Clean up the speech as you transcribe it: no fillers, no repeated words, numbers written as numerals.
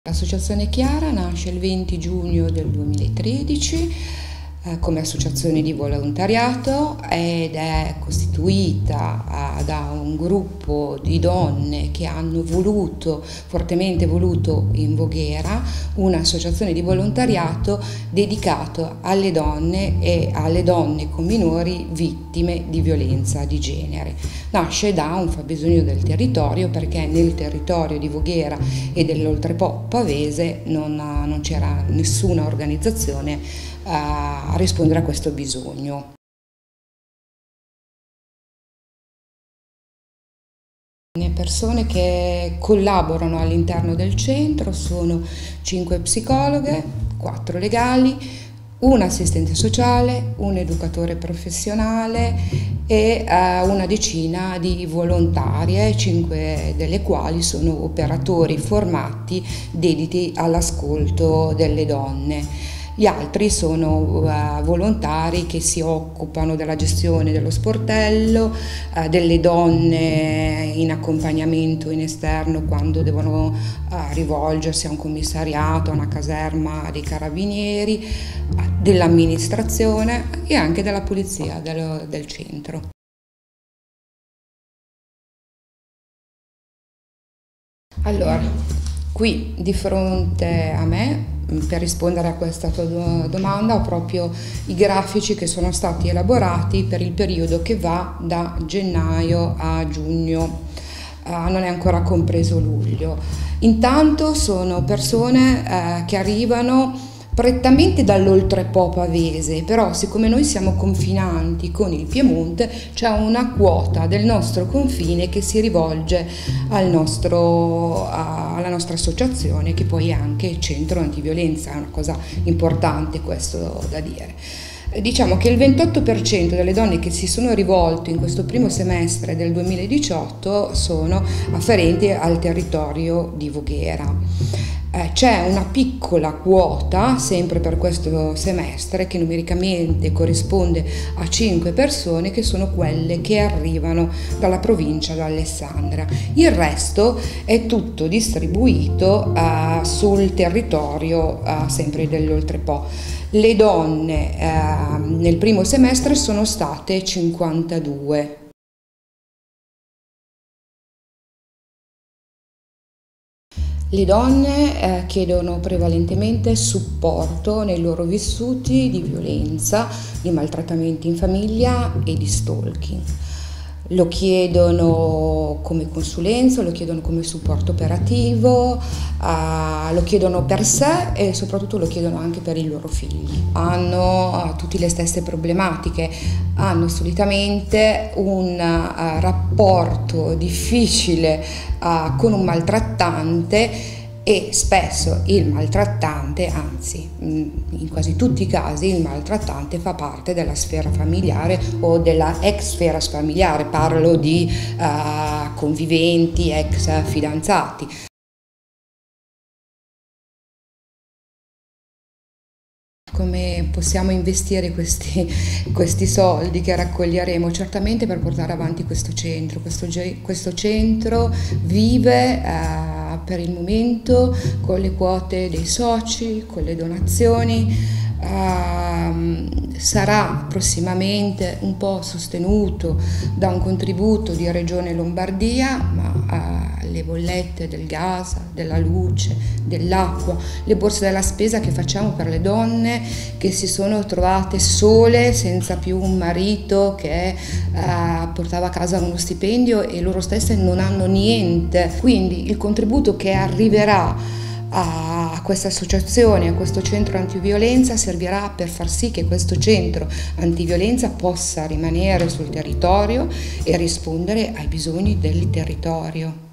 L'associazione Chiara nasce il 20 giugno del 2013 come associazione di volontariato ed è costituita da un gruppo di donne che hanno fortemente voluto in Voghera un'associazione di volontariato dedicato alle donne e alle donne con minori vittime di violenza di genere. Nasce da un fabbisogno del territorio, perché nel territorio di Voghera e dell'Oltrepo Pavese non c'era nessuna organizzazione a rispondere a questo bisogno. Le persone che collaborano all'interno del centro sono 5 psicologhe, 4 legali, un assistente sociale, un educatore professionale e una decina di volontarie, 5 delle quali sono operatori formati dediti all'ascolto delle donne. Gli altri sono volontari che si occupano della gestione dello sportello, delle donne in accompagnamento in esterno quando devono rivolgersi a un commissariato, a una caserma dei carabinieri, dell'amministrazione e anche della polizia del centro. Allora, qui di fronte a me, per rispondere a questa tua domanda, ho proprio i grafici che sono stati elaborati per il periodo che va da gennaio a giugno, non è ancora compreso luglio. Intanto sono persone che arrivano prettamente dall'Oltrepo Pavese, però siccome noi siamo confinanti con il Piemonte c'è una quota del nostro confine che si rivolge alla nostra associazione, che poi è anche centro antiviolenza, è una cosa importante questo da dire. Diciamo che il 28% delle donne che si sono rivolte in questo primo semestre del 2018 sono afferenti al territorio di Voghera. C'è una piccola quota, sempre per questo semestre, che numericamente corrisponde a 5 persone, che sono quelle che arrivano dalla provincia d'Alessandria. Il resto è tutto distribuito sul territorio sempre dell'Oltrepo. Le donne nel primo semestre sono state 52. Le donne chiedono prevalentemente supporto nei loro vissuti di violenza, di maltrattamenti in famiglia e di stalking. Lo chiedono come consulenza, lo chiedono come supporto operativo, lo chiedono per sé e soprattutto lo chiedono anche per i loro figli. Hanno tutte le stesse problematiche, hanno solitamente un rapporto difficile con un maltrattante e spesso il maltrattante, anzi in quasi tutti i casi il maltrattante fa parte della sfera familiare o della ex sfera familiare, parlo di conviventi, ex fidanzati. Come possiamo investire questi soldi che raccoglieremo? Certamente per portare avanti questo centro. Questo centro vive per il momento con le quote dei soci, con le donazioni. Sarà prossimamente un po' sostenuto da un contributo di Regione Lombardia, ma le bollette del gas, della luce, dell'acqua, le borse della spesa che facciamo per le donne che si sono trovate sole, senza più un marito che portava a casa uno stipendio e loro stesse non hanno niente. Quindi il contributo che arriverà a questa associazione, a questo centro antiviolenza, servirà per far sì che questo centro antiviolenza possa rimanere sul territorio e rispondere ai bisogni del territorio.